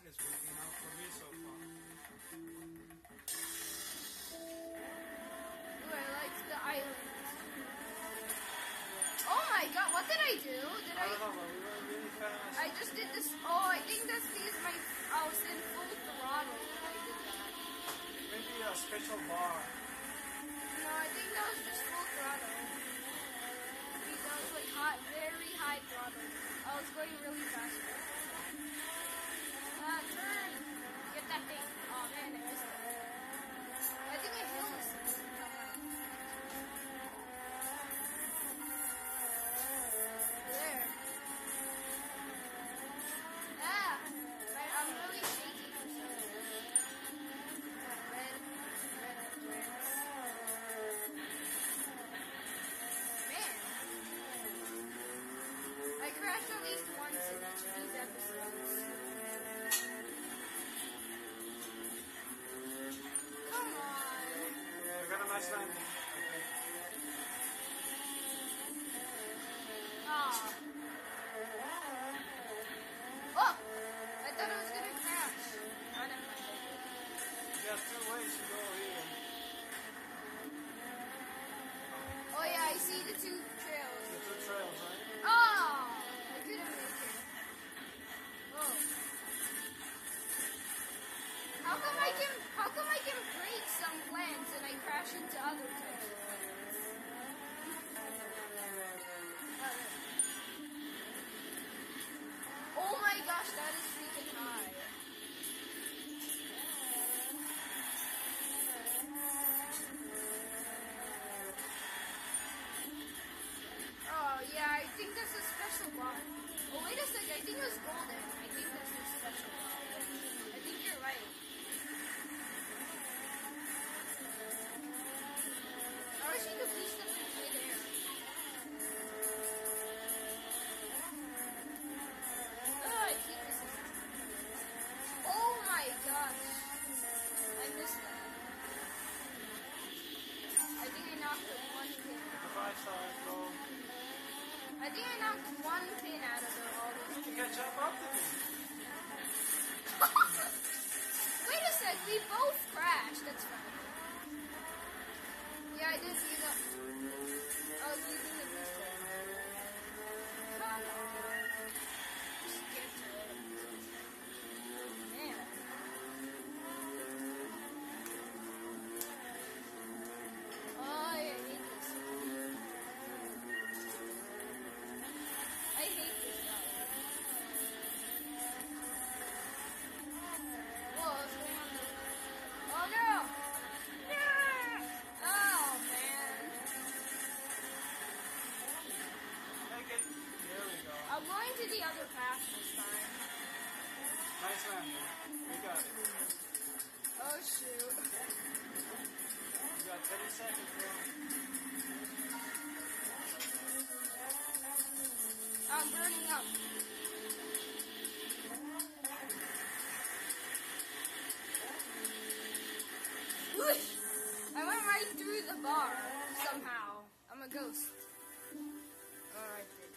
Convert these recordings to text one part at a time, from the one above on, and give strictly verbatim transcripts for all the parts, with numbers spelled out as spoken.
is working out for me so far. Ooh, I like the island. Oh my god, what did I do? Did I... I don't know, but we were really fast. I just did this... Oh, I think that's because my... I was in full throttle when I did that. Maybe a special bar. No, I think that was just full throttle. Because that was like hot, very high throttle. I was going really fast. Ah, turn! Get that thing. Oh man, I missed it. I think I hit this. There. Ah! I, I'm really shaky for some reason. Red, red, red. Man. I crashed at least once in each of these episodes. Come on. I got a nice landing. Okay. Ah. Oh! I thought I was gonna crash. Oh, never mind. There's two ways to go here. Oh yeah, I see the two trails. The two trails, right? Oh! I couldn't make it. Oh. How come I can how come I can break some plants and I crash into other types of plants? Oh my gosh, that is freaking high. Oh yeah, I think that's a special bar. Oh wait a second, I think it was golden. I think that's a special bar. I think you're right. I wish you could reach them in midair. Oh, I keep this. Oh my gosh. I missed that. I think I knocked the one pin The out. five stars go. I think I knocked one pin out of the, all those You pins. can jump up to me. Wait a sec, we both crashed. That's funny. Yeah, I did see that. I was using the booster. Come on. Just get to it. Man. Oh, I hate this. I hate this guy. Whoa, what's going on there? Oh no! Yeah! Oh man. Make it. There we go. I'm going to the other path this time. Nice landing. We got it. Oh shoot. We got thirty seconds, bro. I'm burning up. Whoosh! I went right through the bar somehow. I'm a ghost. Alright, dude.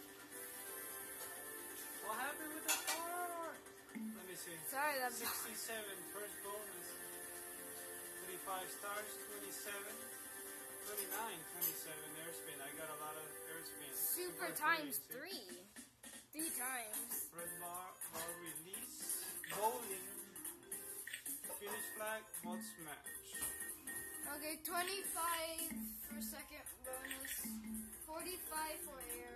What happened with the car? Let me see. Sorry, that's sixty-seven first bonus. thirty-five stars, twenty-seven. twenty-nine, twenty-seven airspin. I got a lot of airspin. super times three. Three times. Red bar, bar release. Bowling. Finish flag, mod smash. Okay, twenty-five for second bonus. forty-five for air.